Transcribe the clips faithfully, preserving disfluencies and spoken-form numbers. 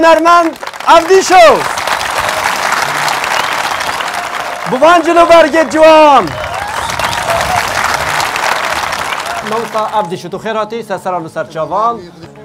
هنرمند عبدیشو بوان جلو برگه جوان نوتا عبدیشو تو خیراتی سسران و سرچاوان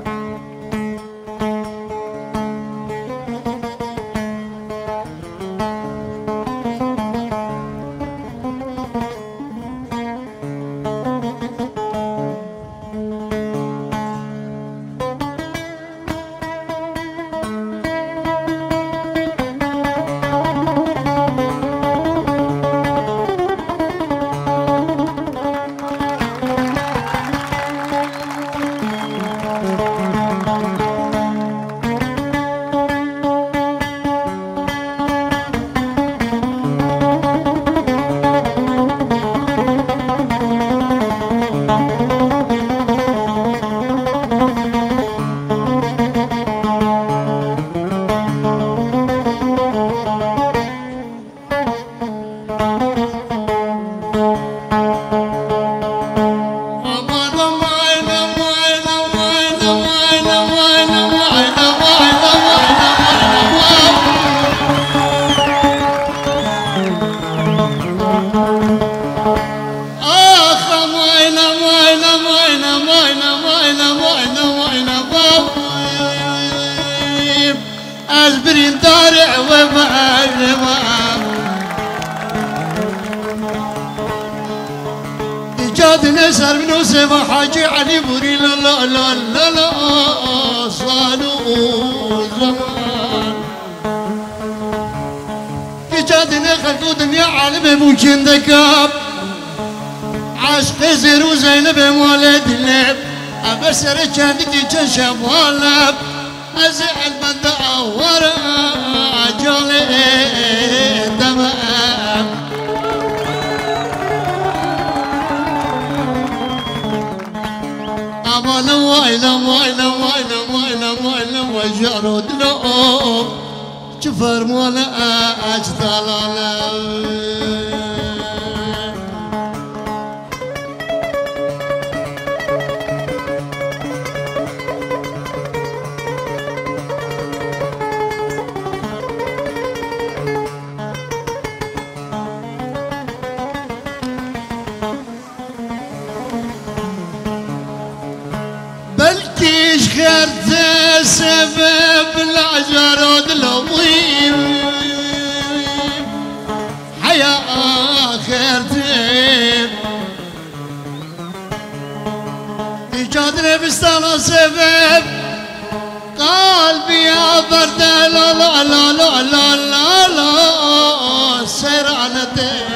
أزبرين دارع ومعلمة إيجاد نسر من وسمة حاجي علي بوري لا لا لا لا لا صالو زمان إيجاد نخلق دنيا عالم ممكن دكاب عشق زيرو زينب مولد اللب أبسر كانك جنشب والب أزعل من دعور جولي تمام أمان وين وين وين وين وين وجرود لهم شفر مولا أجدال بلكيش خيرت سبب العجرود لطيف حياة خيرتي إيجاد بستان سبب قلبي يا برد لا لا لا لا لا لا لا سيرانتي